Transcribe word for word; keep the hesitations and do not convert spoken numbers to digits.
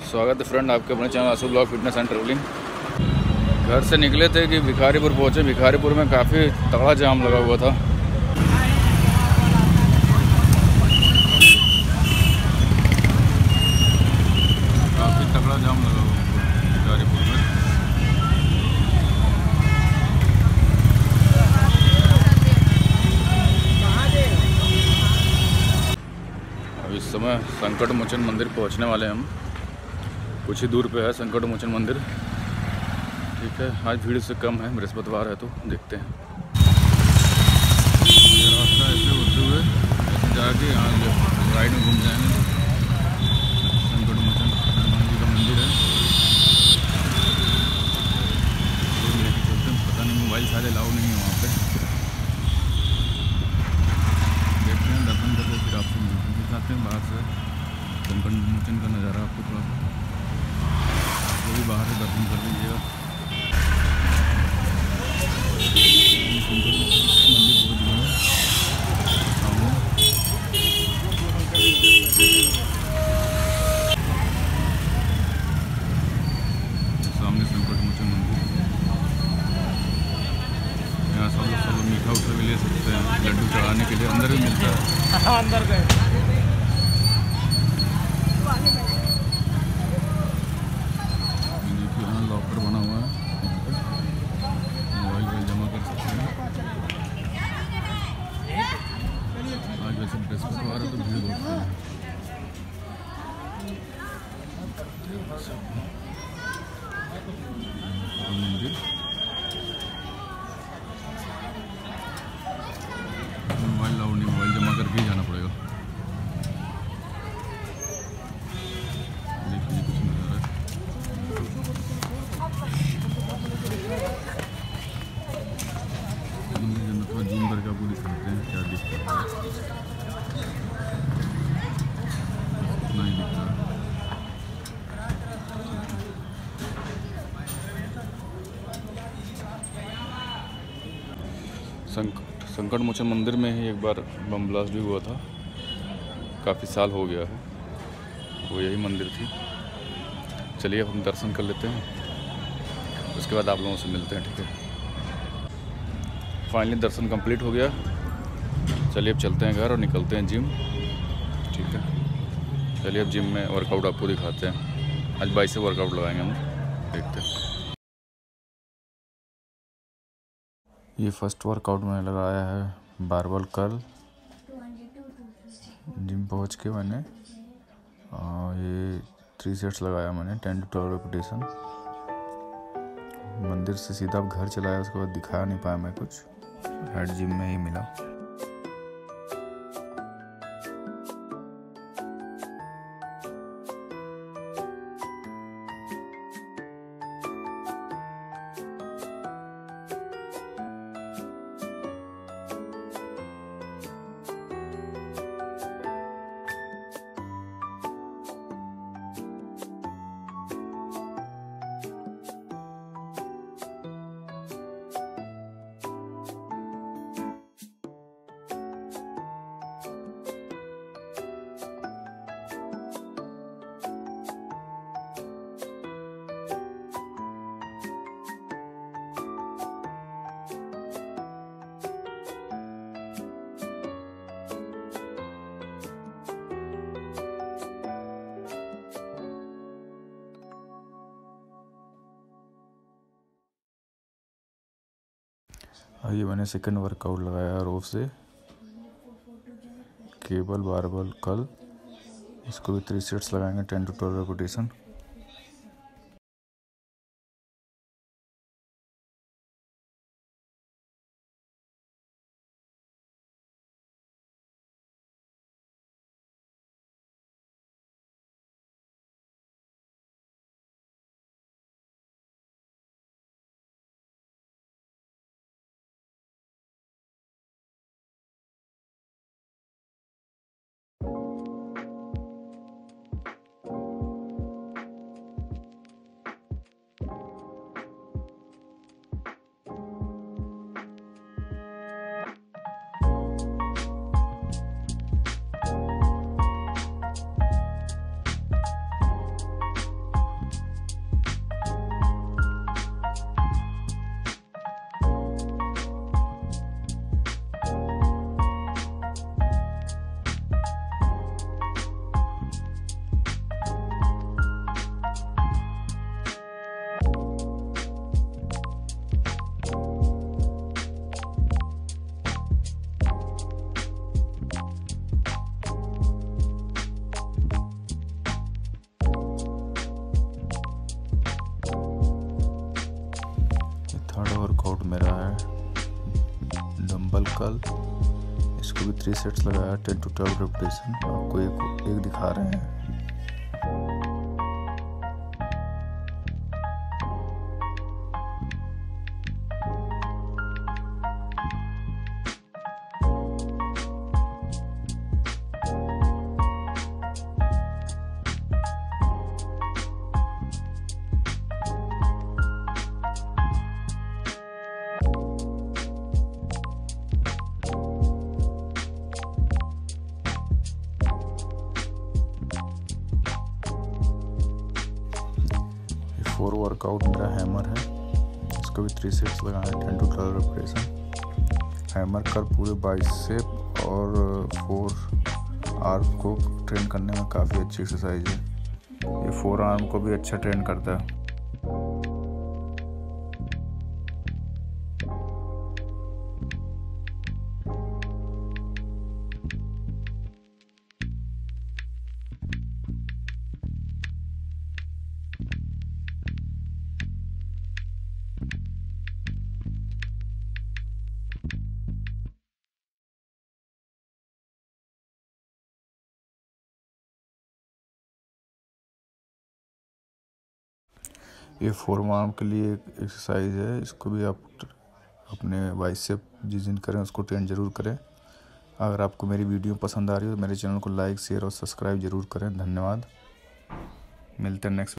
स्वागत है फ्रेंड आपके अपने channel Aasu blog fitness and travelling. घर से निकले थे कि भिखारीपुर पहुँचे। भिखारीपुर में काफ़ी तगड़ा जाम लगा हुआ था। काफ़ी तगड़ा जाम लगा हुआ भिखारीपुर में। अब इस समय संकट मोचन मंदिर पहुंचने वाले हैं हम। कुछ ही दूर पे है संकट मोचन मंदिर। ठीक है, आज भीड़ से कम है, बृहस्पतिवार है तो देखते हैं। ये रास्ता ऐसे होते हुए ऐसे जाके यहाँ राइट में घूम जाएंगे। संकट मोचन हनुमान जी का मंदिर है। तो लेके चलते हैं। पता नहीं मोबाइल सारे अलाउ नहीं है वहाँ पे। देखते हैं, दर्शन करके फिर आपसे दिखाते हैं बाहर से संकट मोचन का नज़ारा आपको थोड़ा सा। वो भी बाहर से दर्शन कर लीजिएगा। मंदिर बहुत बड़ा है। सामने संकट मोचन मंदिर। यहाँ सब लोग सब लोग मीठा उठा भी ले सकते हैं। लड्डू चढ़ाने के लिए अंदर भी मिलता है। अंदर गए लॉकर बना हुआ है, मोबाइल वोबाइल जमा कर सकते हैं। आज वैसे बृहस्पतिवार है तो भीड़ बहुत है। मंदिर मोबाइल लाउड नहीं, मोबाइल जमा करके ही जाना पड़ेगा। देखिए कुछ नज़ारा है। जूम करके आपको दिखाते हैं क्या दिखता है। नहीं दिख रहा। संकट संकट मोचन मंदिर में ही एक बार बम ब्लास्ट भी हुआ था। काफ़ी साल हो गया है। वो यही मंदिर थी। चलिए अब हम दर्शन कर लेते हैं, उसके बाद आप लोगों से मिलते हैं। ठीक है, फाइनली दर्शन कंप्लीट हो गया। चलिए अब चलते हैं घर और निकलते हैं जिम। ठीक है, चलिए अब जिम में वर्कआउट आपको दिखाते हैं। आज बाइसेप वर्कआउट लगाएंगे हम, देखते हैं। ये फर्स्ट वर्कआउट मैंने लगाया है बारबल कर्ल। जिम पहुंच के मैंने और ये थ्री सेट्स लगाया मैंने, टेन टू ट्वेल्व रेपिटेशन। मंदिर से सीधा अब घर चलाया, उसके बाद दिखा नहीं पाया मैं कुछ। हेड जिम में ही मिला। ये मैंने सेकंड वर्कआउट लगाया रोप से, केबल बारबल कर्ल। इसको भी थ्री सेट्स लगाएंगे, टेन टू ट्वेल्व रेपिटेशन। मेरा है डंबल कर्ल, इसको भी थ्री सेट्स लगाया, टेन टू ट्वेल्व रेपिटेशन। आपको एक एक दिखा रहे हैं। फोर वर्कआउट मेरा हैमर है, इसको भी थ्री सेट्स लगाए, ten to twelve repetition. Hammer कर पूरे बाइसेप और फोर आर्म को ट्रेन करने में काफ़ी अच्छी एक्सरसाइज है। ये फोर आर्म को भी अच्छा ट्रेन करता है। ये फोर आर्म के लिए एक एक्सरसाइज है, इसको भी आप अपने बाइसेप जिस दिन करें उसको ट्रेन जरूर करें। अगर आपको मेरी वीडियो पसंद आ रही हो तो मेरे चैनल को लाइक शेयर और सब्सक्राइब जरूर करें। धन्यवाद, मिलते हैं नेक्स्ट